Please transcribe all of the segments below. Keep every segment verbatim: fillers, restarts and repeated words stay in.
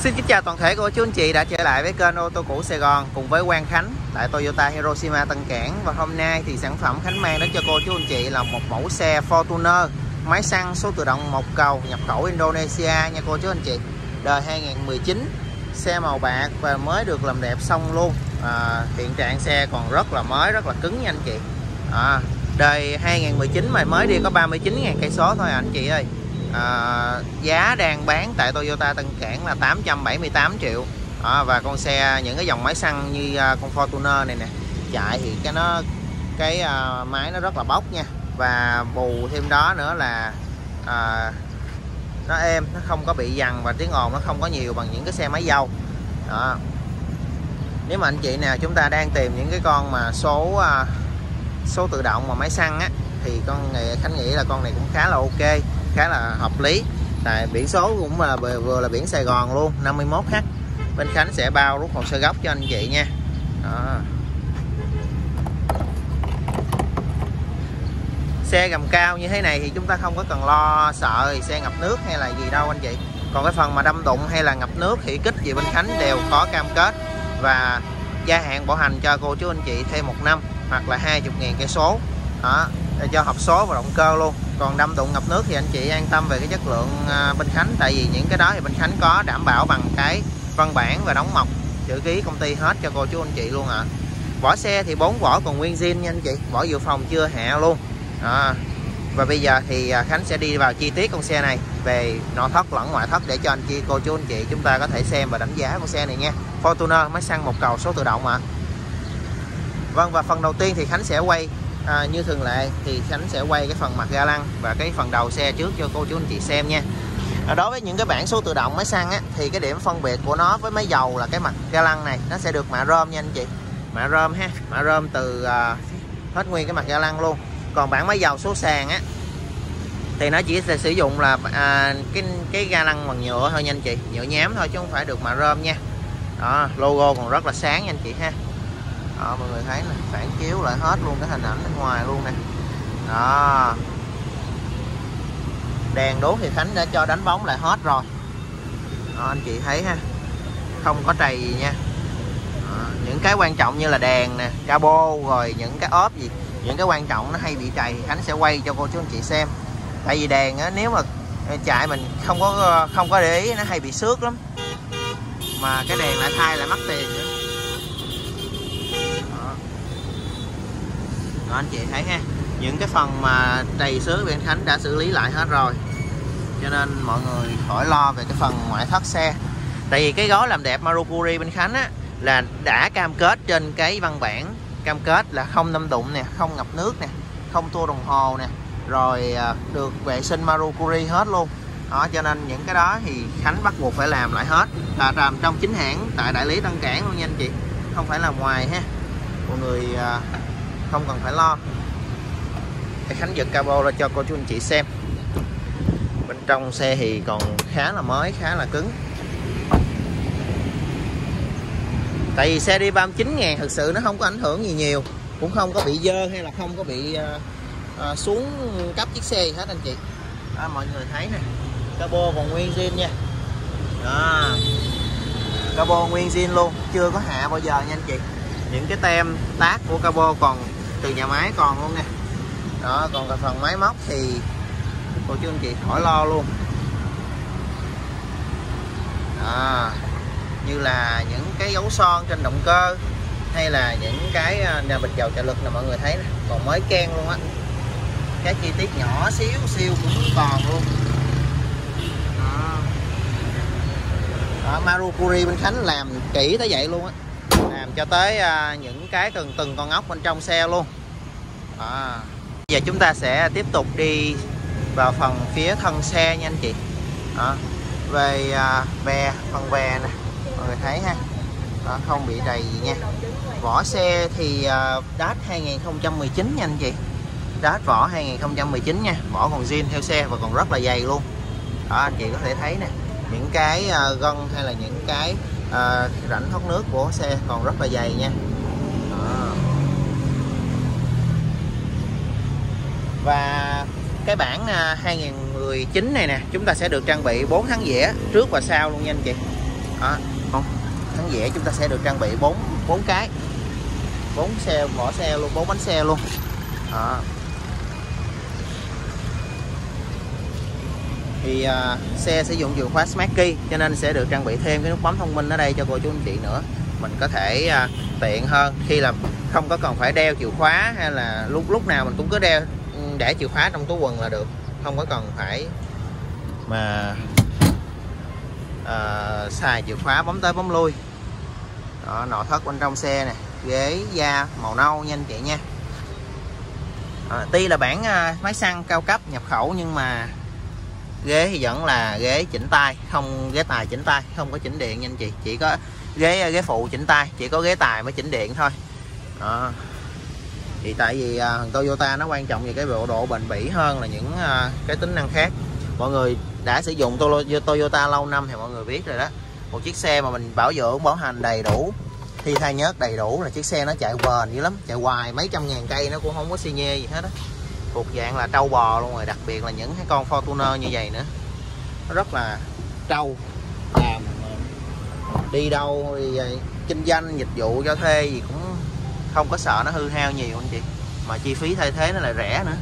Xin kính chào toàn thể cô chú anh chị đã trở lại với kênh ô tô cũ Sài Gòn cùng với Quang Khánh tại Toyota Hiroshima Tân Cảng. Và hôm nay thì sản phẩm Khánh mang đến cho cô chú anh chị là một mẫu xe Fortuner máy xăng số tự động một cầu nhập khẩu Indonesia nha cô chú anh chị. Đời hai nghìn mười chín, xe màu bạc và mới được làm đẹp xong luôn. À, hiện trạng xe còn rất là mới, rất là cứng nha anh chị. À, đời hai nghìn mười chín mà mới đi có ba mươi chín nghìn cây số thôi anh chị ơi. À, giá đang bán tại Toyota Tân Cảng là tám trăm bảy mươi tám triệu. À, và con xe những cái dòng máy xăng như uh, con Fortuner này nè, chạy thì cái nó cái uh, máy nó rất là bốc nha. Và bù thêm đó nữa là uh, nó êm, nó không có bị dằn và tiếng ồn nó không có nhiều bằng những cái xe máy dầu. Đó. Nếu mà anh chị nào chúng ta đang tìm những cái con mà số uh, số tự động mà máy xăng á, thì con này Khánh nghĩ là con này cũng khá là ok, khá là hợp lý. Tại biển số cũng là vừa là biển Sài Gòn luôn, năm mươi mốt H. Bên Khánh sẽ bao rút hồ sơ gốc cho anh chị nha. Đó. Xe gầm cao như thế này thì chúng ta không có cần lo sợ xe ngập nước hay là gì đâu anh chị. Còn cái phần mà đâm đụng hay là ngập nước thì kích gì bên Khánh đều có cam kết và gia hạn bảo hành cho cô chú anh chị thêm một năm hoặc là hai mươi nghìn cây số. Đó, để cho hộp số và động cơ luôn. Còn đâm đụng ngập nước thì anh chị an tâm về cái chất lượng bên Khánh, tại vì những cái đó thì bên Khánh có đảm bảo bằng cái văn bản và đóng mộc chữ ký công ty hết cho cô chú anh chị luôn ạ. À. Vỏ xe thì bốn vỏ còn nguyên zin nha anh chị, vỏ dự phòng chưa hạ luôn. Đó. Và bây giờ thì Khánh sẽ đi vào chi tiết con xe này về nội thất lẫn ngoại thất để cho anh chị cô chú anh chị chúng ta có thể xem và đánh giá con xe này nha. Fortuner máy xăng một cầu số tự động mà. Vâng, và phần đầu tiên thì Khánh sẽ quay à, như thường lệ thì Khánh sẽ quay cái phần mặt ga lăng và cái phần đầu xe trước cho cô chú anh chị xem nha. À, đối với những cái bản số tự động máy xăng á, thì cái điểm phân biệt của nó với máy dầu là cái mặt ga lăng này nó sẽ được mạ rơm nha anh chị, mạ rơm ha, mạ rơm từ à, hết nguyên cái mặt ga lăng luôn. Còn bản máy dầu số sàn á thì nó chỉ sẽ sử dụng là à, cái cái ga lăng bằng nhựa thôi nha anh chị, nhựa nhám thôi chứ không phải được mạ rơm nha. Đó, logo còn rất là sáng nha anh chị ha. Đó, mọi người thấy nè, phản chiếu lại hết luôn cái hình ảnh bên ngoài luôn nè. Đó, đèn đuốc thì Khánh đã cho đánh bóng lại hết rồi. Đó, anh chị thấy ha, không có trầy gì nha. Đó, những cái quan trọng như là đèn nè, cabo rồi những cái ốp gì, những cái quan trọng nó hay bị trầy thì Khánh sẽ quay cho cô chú anh chị xem. Tại vì đèn á, nếu mà chạy mình không có không có để ý nó hay bị xước lắm, mà cái đèn lại thay lại mắc tiền nữa. Đó, anh chị thấy ha, những cái phần mà trầy xước bên Khánh đã xử lý lại hết rồi, cho nên mọi người khỏi lo về cái phần ngoại thất xe. Tại vì cái gói làm đẹp Marukuri bên Khánh á là đã cam kết trên cái văn bản, cam kết là không đâm đụng nè, không ngập nước nè, không tua đồng hồ nè, rồi được vệ sinh Marukuri hết luôn. Đó, cho nên những cái đó thì Khánh bắt buộc phải làm lại hết, là làm trong chính hãng tại đại lý Tân Cảng luôn nha anh chị, không phải là ngoài ha, mọi người không cần phải lo. Để Khánh giật cabo ra cho cô chú anh chị xem. Bên trong xe thì còn khá là mới, khá là cứng. Tại vì xe đi ba mươi chín ngàn thực sự nó không có ảnh hưởng gì nhiều, cũng không có bị dơ hay là không có bị uh, uh, xuống cấp chiếc xe gì hết anh chị. Đó, mọi người thấy nè, cabo còn nguyên zin nha. Đó, cabo nguyên zin luôn, chưa có hạ bao giờ nha anh chị. Những cái tem tag của cabo còn từ nhà máy còn luôn nè. Đó, còn cái phần máy móc thì cô chú anh chị khỏi lo luôn. Đó, như là những cái dấu son trên động cơ hay là những cái nhà bịch dầu trợ lực là mọi người thấy nè, còn mới ken luôn á. Cái chi tiết nhỏ xíu siêu cũng còn luôn. Đó, đó, Marukuri bên Khánh làm kỹ tới vậy luôn á, làm cho tới uh, những cái từng từng con ốc bên trong xe luôn. À, bây giờ chúng ta sẽ tiếp tục đi vào phần phía thân xe nha anh chị. Đó, về uh, ve, phần ve nè, mọi người thấy ha. Đó, không bị đầy gì nha. Vỏ xe thì uh, dash hai nghìn không trăm mười chín nha anh chị, dash vỏ hai nghìn không trăm mười chín nha, vỏ còn zin theo xe và còn rất là dày luôn. Đó, anh chị có thể thấy nè, những cái uh, gân hay là những cái uh, rãnh thoát nước của xe còn rất là dày nha. Đó. Và cái bản hai nghìn mười chín này nè, chúng ta sẽ được trang bị bốn tháng dĩa trước và sau luôn nha anh chị. Đó, con thắng dẻ chúng ta sẽ được trang bị bốn bốn cái, bốn xe vỏ xe luôn, bốn bánh xe luôn. Đó. Thì uh, xe sử dụng chìa khóa Smart Key cho nên sẽ được trang bị thêm cái nút bấm thông minh ở đây cho cô chú anh chị nữa. Mình có thể uh, tiện hơn khi là không có cần phải đeo chìa khóa, hay là lúc lúc nào mình cũng cứ đeo để chìa khóa trong túi quần là được, không có cần phải mà uh, xài chìa khóa bấm tới bấm lui. Đó, nội thất bên trong xe này, ghế da màu nâu nha anh chị nha. À, tuy là bản uh, máy xăng cao cấp nhập khẩu nhưng mà ghế thì vẫn là ghế chỉnh tay, không ghế tài chỉnh tay, không có chỉnh điện nha anh chị. Chỉ có ghế ghế phụ chỉnh tay, chỉ có ghế tài mới chỉnh điện thôi. Đó. Thì tại vì uh, Toyota nó quan trọng về cái độ độ bền bỉ hơn là những uh, cái tính năng khác. Mọi người đã sử dụng Toyota lâu năm thì mọi người biết rồi đó. Một chiếc xe mà mình bảo dưỡng bảo hành đầy đủ, thi thay nhớt đầy đủ là chiếc xe nó chạy bền dữ lắm, chạy hoài mấy trăm ngàn cây nó cũng không có xi nhê gì hết á. Thuộc dạng là trâu bò luôn rồi, đặc biệt là những cái con Fortuner như vậy nữa, nó rất là trâu. Làm đi đâu đi kinh doanh dịch vụ cho thuê gì cũng không có sợ nó hư hao nhiều anh chị, mà chi phí thay thế nó lại rẻ nữa.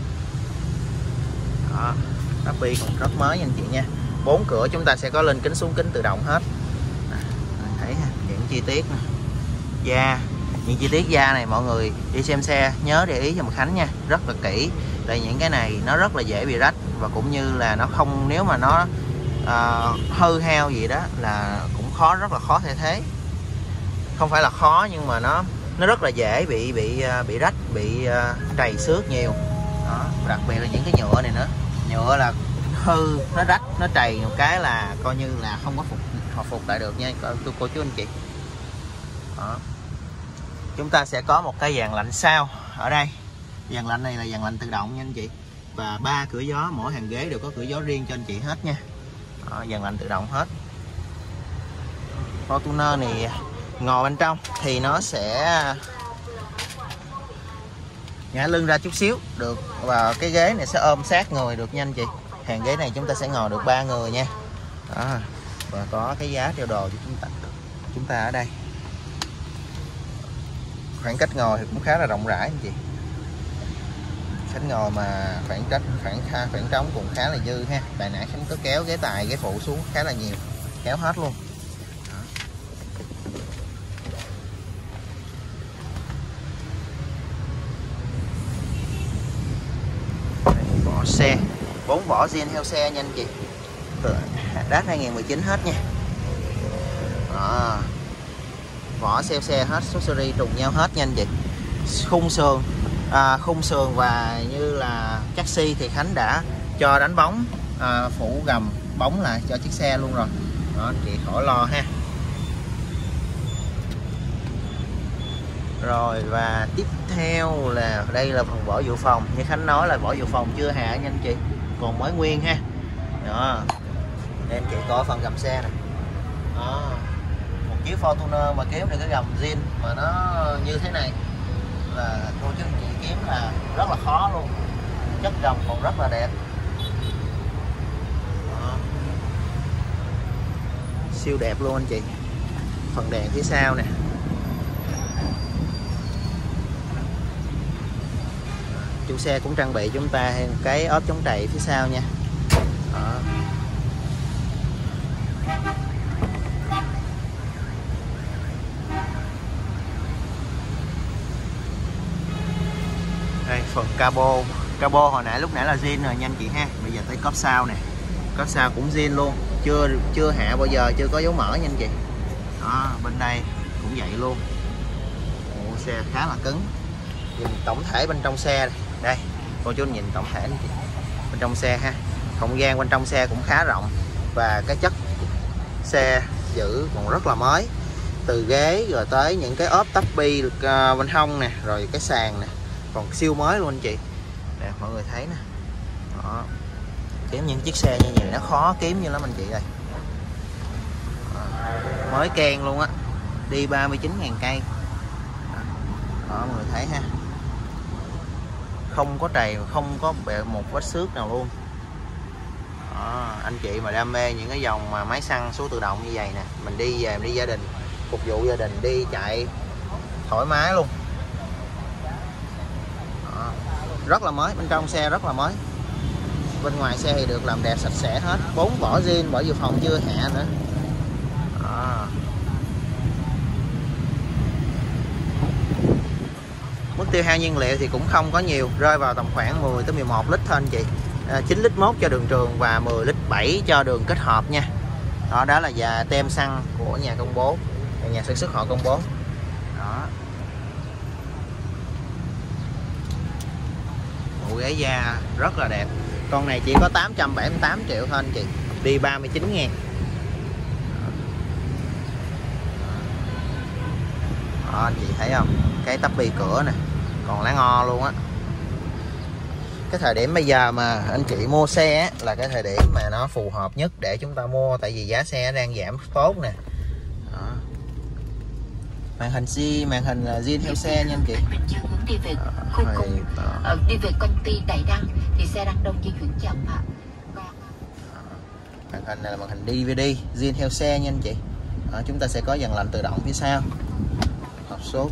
Đó, Rappi còn rất mới nha anh chị nha. Bốn cửa chúng ta sẽ có lên kính xuống kính tự động hết. À, thấy ha, những chi tiết nè, da, những chi tiết da này mọi người đi xem xe nhớ để ý cho một Khánh nha, rất là kỹ. Tại những cái này nó rất là dễ bị rách, và cũng như là nó không, nếu mà nó uh, hư hao gì đó là cũng khó, rất là khó thay thế. Không phải là khó nhưng mà nó nó rất là dễ bị bị bị rách, bị uh, trầy xước nhiều. Đó, đặc biệt là những cái nhựa này nữa, nhựa là hư, nó rách, nó trầy một cái là coi như là không có phục hồi phục lại được nha cô, cô chú anh chị. Đó. Chúng ta sẽ có một cái dàn lạnh sau ở đây. Dàn lạnh này là dàn lạnh tự động nha anh chị, và ba cửa gió, mỗi hàng ghế đều có cửa gió riêng cho anh chị hết nha. Đó, dàn lạnh tự động hết. Fortuner này ngồi bên trong thì nó sẽ ngã lưng ra chút xíu được, và cái ghế này sẽ ôm sát người được nha anh chị. Hàng ghế này chúng ta sẽ ngồi được ba người nha. Đó. Và có cái giá treo đồ cho chúng ta chúng ta ở đây. Khoảng cách ngồi thì cũng khá là rộng rãi anh chị. Khánh ngồi mà khoảng cách khoảng khoảng trống cũng khá là dư ha. Tại nãy Khánh có kéo ghế tài ghế phụ xuống khá là nhiều, kéo hết luôn. Vỏ xe, bốn vỏ zin heo xe nha anh chị. Đát hai nghìn mười chín hết nha. Đó. Vỏ xeo xe hết, số series trùng nhau hết nha anh chị. Khung sườn à, khung sườn và như là chassis thì Khánh đã cho đánh bóng, à, phủ gầm bóng lại cho chiếc xe luôn rồi. Đó, anh chị khỏi lo ha. Rồi và tiếp theo là đây là phần vỏ dự phòng. Như Khánh nói là vỏ dự phòng chưa hạ nha anh chị, còn mới nguyên ha. Đó, đây anh chị coi phần gầm xe này. Đó, một chiếc Fortuner mà kiếm được cái gầm zin mà nó như thế này là cô chú anh chị kiếm là rất là khó luôn. Chất gầm còn rất là đẹp. Đó. Siêu đẹp luôn anh chị. Phần đèn phía sau nè, chủ xe cũng trang bị chúng ta cái ốp chống trầy phía sau nha. Đó. Đây phần cabo, cabo hồi nãy lúc nãy là zin rồi nha anh chị ha. Bây giờ tới cốp sau nè, cốp sau cũng zin luôn, chưa chưa hạ bao giờ, chưa có dấu mở nha anh chị. Đó, bên đây cũng vậy luôn. Ồ, xe khá là cứng. Nhìn tổng thể bên trong xe này. Đây cô chú nhìn tổng thể này, bên trong xe ha, không gian bên trong xe cũng khá rộng, và cái chất xe giữ còn rất là mới, từ ghế rồi tới những cái ốp tắp bi uh, bên hông nè, rồi cái sàn nè còn siêu mới luôn anh chị. Nè mọi người thấy nè. Đó. Kiếm những chiếc xe như vậy nó khó kiếm như lắm anh chị đây. Đó. Mới keng luôn á, đi ba mươi chín ngàn cây. Đó mọi người thấy ha, không có trầy, không có bẹ một vết xước nào luôn. Đó, anh chị mà đam mê những cái dòng mà máy xăng số tự động như vậy nè, mình đi về mình đi gia đình, phục vụ gia đình, đi chạy thoải mái luôn. Đó, rất là mới, bên trong xe rất là mới. Bên ngoài xe thì được làm đẹp sạch sẽ hết, bốn vỏ zin, vỏ dự phòng chưa hạ nữa. Đó. Mức tiêu hao nhiên liệu thì cũng không có nhiều, rơi vào tầm khoảng mười tới mười một lít thôi anh chị. À, chín lít mốt cho đường trường và mười lít bảy cho đường kết hợp nha. Đó, đó là giá tem xăng của nhà công bố, nhà sản xuất họ công bố. Đó. Bộ ghế da rất là đẹp. Con này chỉ có tám trăm bảy mươi tám triệu thôi anh chị, đi ba mươi chín ngàn. Đó, anh chị thấy không? Cái tắp bi cửa nè, còn lá ngo luôn á. Cái thời điểm bây giờ mà anh chị mua xe á, là cái thời điểm mà nó phù hợp nhất để chúng ta mua, tại vì giá xe đang giảm tốt nè. Đó. Màn hình xi, màn hình là zin theo xe nha anh chị. Đi về khu công, ờ, đi về công ty Đại Đăng thì xe đang đông di chuyển chậm ạ. Màn hình này là màn hình đê vê đê zin theo xe nha anh chị. Đó, chúng ta sẽ có dàn lạnh tự động phía sau, hộp số.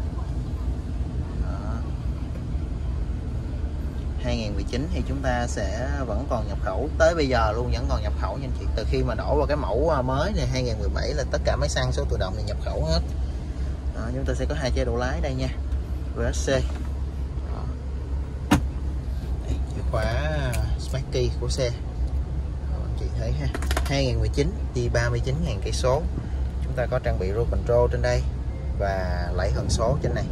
hai nghìn mười chín thì chúng ta sẽ vẫn còn nhập khẩu, tới bây giờ luôn vẫn còn nhập khẩu nha anh chị. Từ khi mà đổ vào cái mẫu mới này hai nghìn mười bảy là tất cả máy xăng số tự động này nhập khẩu hết. Đó, chúng ta sẽ có hai chế độ lái đây nha, vê ét xê. Đó. Đây, chìa khóa Smart Key của xe. Đó, anh chị thấy ha, hai nghìn mười chín đi ba mươi chín nghìn cây số. Chúng ta có trang bị Cruise Control trên đây và lẫy hần số trên này.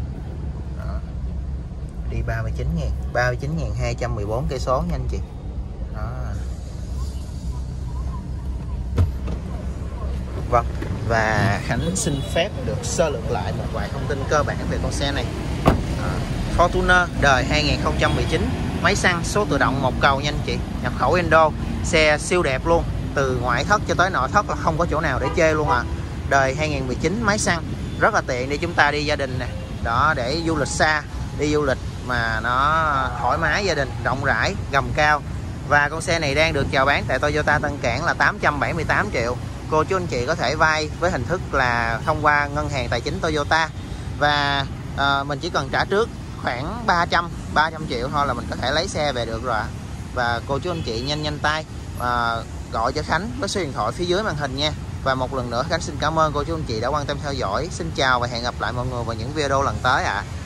Đi ba mươi chín nghìn, ba mươi chín nghìn hai trăm mười bốn cây số nha anh chị. Đó. Vâng, và Khánh xin phép được sơ lược lại một vài thông tin cơ bản về con xe này. Đó. Fortuner đời hai nghìn không trăm mười chín, máy xăng số tự động một cầu nha anh chị, nhập khẩu Indo, xe siêu đẹp luôn, từ ngoại thất cho tới nội thất là không có chỗ nào để chê luôn à. Đời hai nghìn mười chín, máy xăng rất là tiện để chúng ta đi gia đình nè. Đó, để du lịch xa, đi du lịch mà nó thoải mái gia đình, rộng rãi, gầm cao. Và con xe này đang được chào bán tại Toyota Tân Cảng là tám trăm bảy mươi tám triệu. Cô chú anh chị có thể vay với hình thức là thông qua ngân hàng tài chính Toyota, và à, mình chỉ cần trả trước khoảng ba trăm triệu thôi là mình có thể lấy xe về được rồi. Và cô chú anh chị nhanh nhanh tay à, gọi cho Khánh với số điện thoại phía dưới màn hình nha. Và một lần nữa Khánh xin cảm ơn cô chú anh chị đã quan tâm theo dõi. Xin chào và hẹn gặp lại mọi người vào những video lần tới ạ. À.